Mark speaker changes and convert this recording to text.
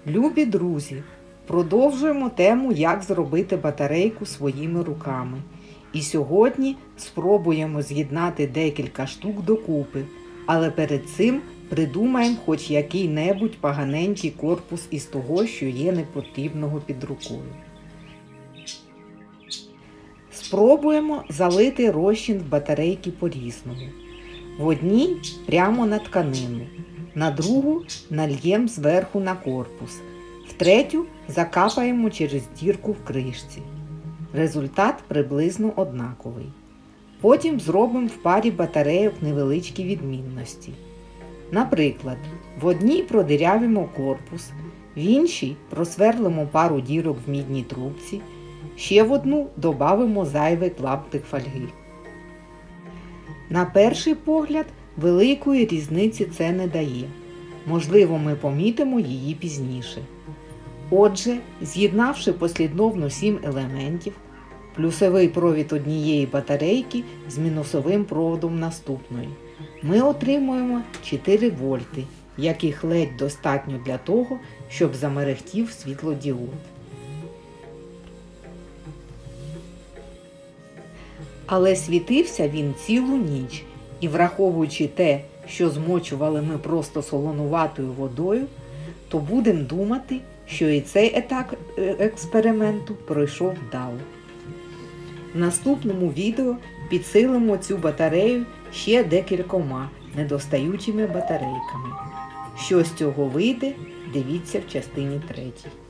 Speaker 1: Любі друзі, продовжуємо тему, як зробити батарейку своїми руками. І сьогодні спробуємо з'єднати декілька штук докупи, але перед цим придумаємо хоч який-небудь поганенький корпус із того, що є непотрібного під рукою. Спробуємо залити розчин в батарейки по-різному. В одній прямо на тканину, на другу нальємо зверху на корпус, в третю закапаємо через дірку в кришці. Результат приблизно однаковий. Потім зробимо в парі батарейок невеличкі відмінності. Наприклад, в одній продирявимо корпус, в іншій просверлимо пару дірок в мідній трубці, ще в одну додамо зайвий клаптик фольги. На перший погляд, великої різниці це не дає. Можливо, ми помітимо її пізніше. Отже, з'єднавши послідовно 7 елементів, плюсовий провід однієї батарейки з мінусовим проводом наступної, ми отримуємо 4 вольти, яких ледь достатньо для того, щоб замерехтів світлодіод. Але світився він цілу ніч, і враховуючи те, що змочували ми просто солонуватою водою, то будемо думати, що і цей етап експерименту пройшов вдало. В наступному відео підсилимо цю батарею ще декількома недостаючими батарейками. Що з цього вийде, дивіться в частині 3.